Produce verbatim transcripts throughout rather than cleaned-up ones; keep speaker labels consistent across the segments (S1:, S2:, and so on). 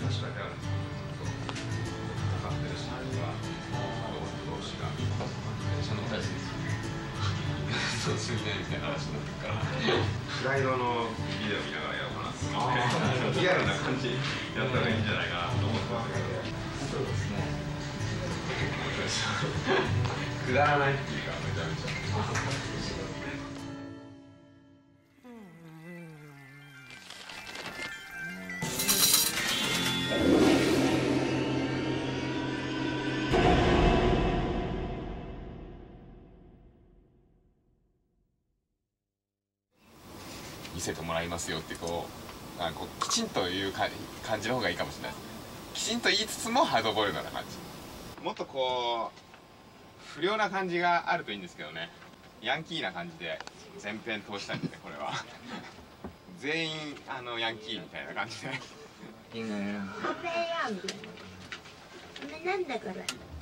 S1: 書いてあるんですけど、かかってるシーンが同士が電車の同じですよね。そうするねみたいな話になってるから、スライドのビデオ見ながらやろうかなって思って、リアルな感じやったらいいんじゃないかなと思ってましたけど。そうですね。くだらないっていうかめちゃめちゃ。見せてもらいますよってこう、あこうきちんという感じの方がいいかもしれないですね。きちんと言いつつもハードボイルドな感じ。もっとこう不良な感じがあるといいんですけどね。ヤンキーな感じで全編通したいんで、これは全員あのヤンキーみたいな感じでいいね。
S2: カフェヤンみたいな。なんだこれ。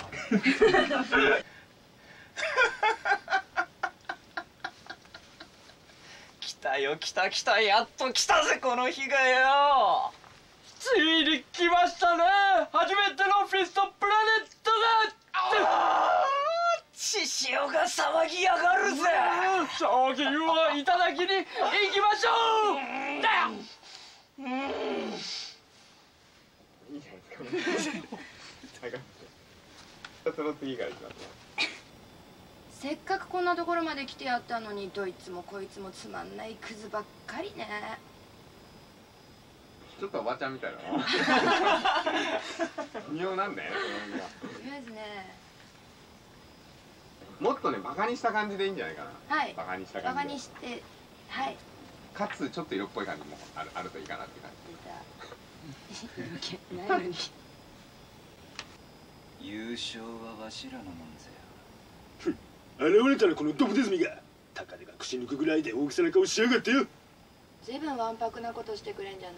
S3: 来たよ来た来た、やっと来たぜこの日がよ。ついに来ましたね、初めてのフィストプラネットが。獅子王が騒ぎやがるぜ。騒ぎはいただきに行きましょう。うん、うん、い
S1: いじゃないですか。下がって。その次からいきます。
S4: せっかくこんなところまで来てやったのに、どいつもこいつもつまんないクズばっかりね。
S1: ちょっとおばちゃんみたいな。妙なんだよね、この辺が。
S4: とりあえずね。
S1: もっとね、バカにした感じでいいんじゃないかな。
S4: はい。
S1: バカにした感じ。
S4: バカにして、はい。
S1: かつちょっと色っぽい感じもあるあるといいかなって感
S4: じ。ないのに。
S3: 優勝はわしらのもんぜよ。
S5: 現れたらこのドブネズミが高手が口抜くぐらいで大きさな顔しやがってよ。
S4: ずいぶんわんぱくなことしてくれんじゃない。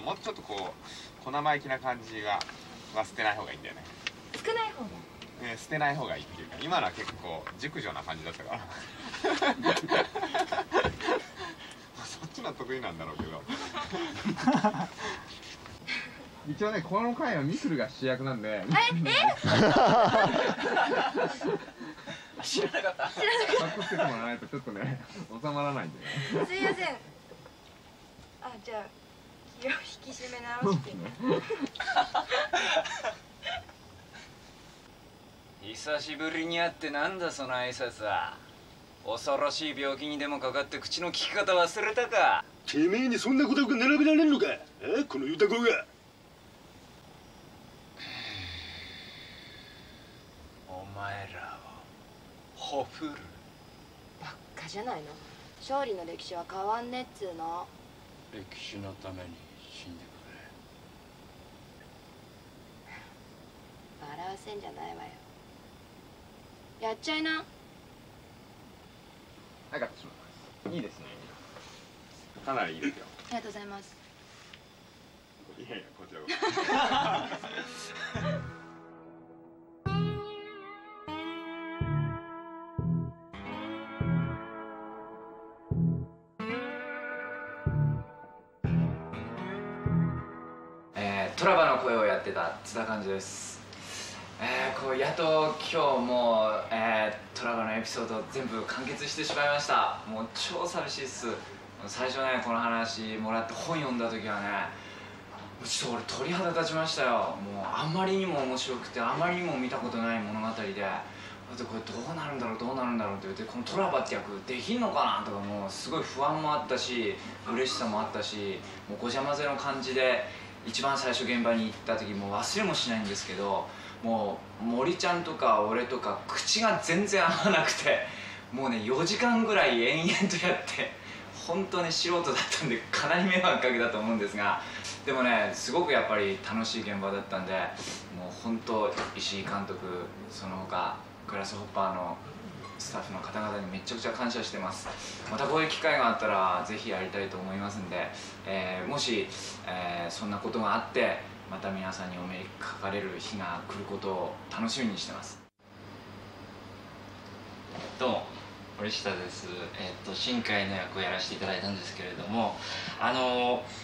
S1: もうちょっとこう小生意気な感じがは捨てない方がいいんだよね。
S4: 少ない方が、
S1: ね、捨てない方がいいっていうか、今のは結構熟女な感じだったからそっちの得意なんだろうけど一応ね、この回はミスルが主役なんで。ええ
S3: 知らなかった。
S1: かっこつけてもらわないとちょっとね収まらないんでね。
S4: すいません。あ、じゃあ気を引き締め直して
S3: 久しぶりに会ってなんだその挨拶は。恐ろしい病気にでもかかって口の利き方忘れたか。
S5: てめえにそんなことが並べられんのか、えこのユタコが。
S3: お前らをほふる。
S4: ばっかじゃないの。勝利の歴史は変わんねっつうの。
S3: 歴史のために死んでく
S4: 笑わせんじゃないわよ。やっちゃいな。
S1: はい、カットします。いいですね。かなりいいですよ。
S4: ありがとうございます。
S1: いやいや、こちらこそ。
S3: トラバの声をやってた津田寛治です。えー、こうやっと今日もう、えー、トラバのエピソード全部完結してしまいました。もう超寂しいっす。最初ね、この話もらって本読んだ時はね、ちょっと俺鳥肌立ちましたよ。もうあんまりにも面白くて、あまりにも見たことない物語で、あとこれどうなるんだろうどうなるんだろうって言って、このトラバって役できんのかなとか、もうすごい不安もあったし嬉しさもあったし、もうごちゃ混ぜの感じで一番最初現場に行った時もう忘れもしないんですけど、もう森ちゃんとか俺とか口が全然合わなくて、もうねよじかんぐらい延々とやって、本当に素人だったんでかなり迷惑かけたと思うんですが、でもねすごくやっぱり楽しい現場だったんで、もう本当石井監督、その他グラスホッパーのスタッフの方々にめちゃくちゃ感謝してます。またこういう機会があったらぜひやりたいと思いますんで、えー、もし、えー、そんなことがあってまた皆さんにお目にかかれる日が来ることを楽しみにしてます。
S6: どうも森下です。えっと新海の役をやらせていただいたんですけれども、あの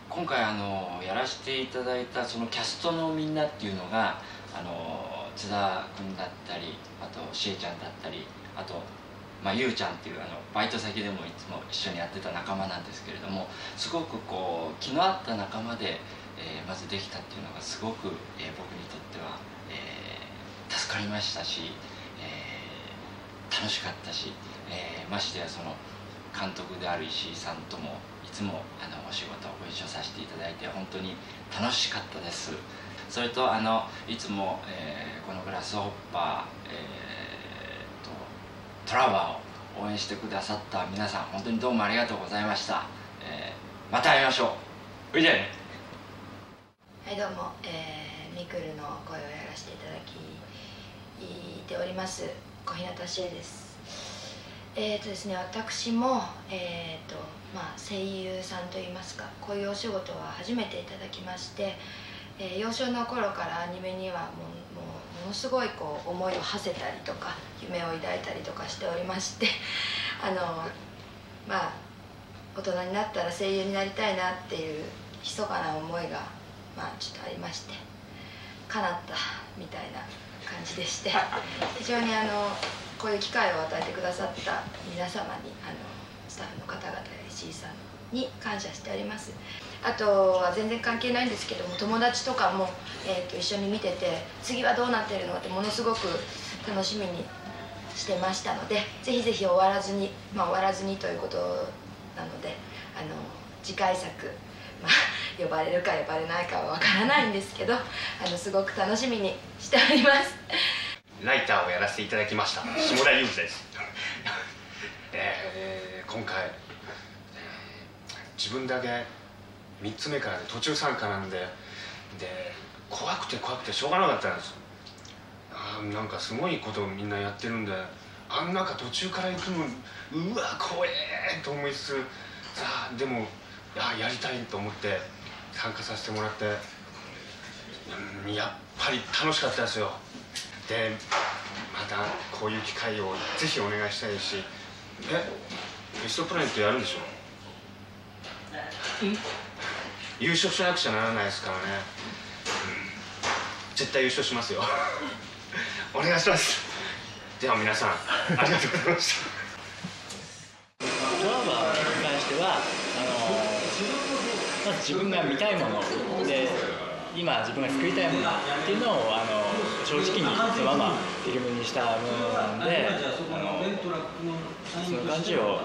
S6: 今回あのやらせていただいたそのキャストのみんなっていうのがあの津田君だったり、あとしえちゃんだったり、あと、まあ、ゆうちゃんっていうあのバイト先でもいつも一緒にやってた仲間なんですけれども、すごくこう気の合った仲間で、えー、まずできたっていうのがすごく、えー、僕にとっては、えー、助かりましたし、えー、楽しかったし、えー、ましてやその監督である石井さんともいつもあのお仕事をご一緒させていただいて本当に楽しかったです。それとあのいつも、えー、このグラスホッパー、えー、とトラバーを応援してくださった皆さん、本当にどうもありがとうございました。えー、また会いましょう。おいでね。
S4: はい、どうも、えー、ミクルの声をやらせていただきております小日向しえです。えーとですね、私も、えーとまあ、声優さんといいますか、こういうお仕事は初めていただきまして、えー、幼少の頃からアニメにはもう、もうものすごいこう思いを馳せたりとか夢を抱いたりとかしておりましてあのまあ大人になったら声優になりたいなっていう密かな思いが、まあ、ちょっとありまして、叶ったみたいな感じでして非常にあのこういう機会を与えてくださった皆様に、あのスタッフの方々や石井さんに感謝しております。あとは全然関係ないんですけども、友達とかも、えー、と一緒に見てて次はどうなってるのってものすごく楽しみにしてましたので、ぜひぜひ終わらずに、まあ、終わらずにということなので、あの次回作、まあ、呼ばれるか呼ばれないかはわからないんですけど、あのすごく楽しみにしております。
S5: ライターをやらせていただきました下田裕二ですえー、今回、えー、自分だけみっつめからで途中参加なんでで怖くて怖くてしょうがなかったんです。あーなんかすごいことをみんなやってるんで、あん中途中から行くのうわ怖えと思いつつ、さあでもややりたいと思って参加させてもらって、うん、やっぱり楽しかったですよ。でまたこういう機会をぜひお願いしたいし、えベストプラネットやるんでしょ。優勝しなくちゃならないですからね、うん、絶対優勝しますよお願いします。では皆さんありがとうございました
S7: ドラマに関してはあのまず自分が見たいもので、今自分が作りたいものっていうのをあの正直にそのままフィルムにしたものなんで、あのその感じを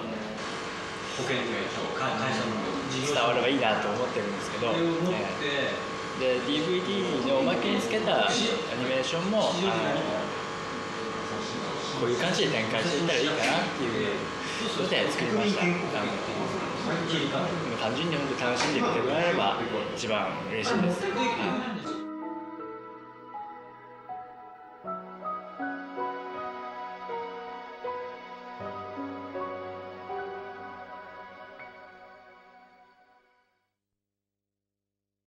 S7: 伝わればいいなと思ってるんですけど、ね、で ディーブイディー のおまけにつけたアニメーションもあのこういう感じで展開していったらいいかなっていうので作りました。あの単純に本当に楽しんでくれてもらえれば一番嬉しいです。はい。